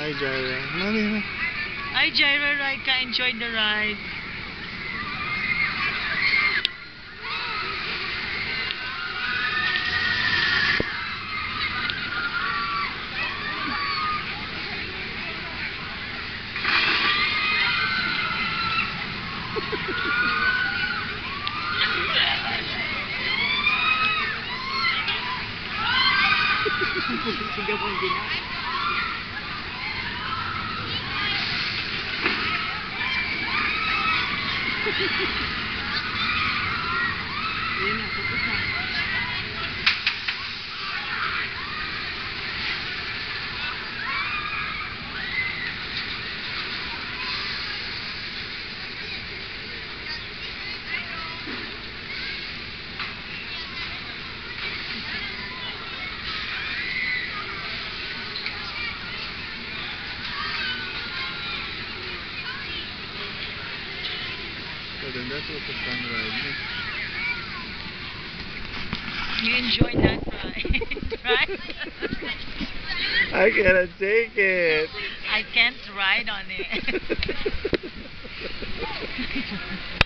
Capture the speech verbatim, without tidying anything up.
Hi, Jaira. Mami. Hi, Jaira, Raika. Enjoy the ride. Sigaw ang gina. Ayun na, tapos na. So then that was a fun ride. No? You enjoy that ride, right? I cannot take it. I can't ride on it.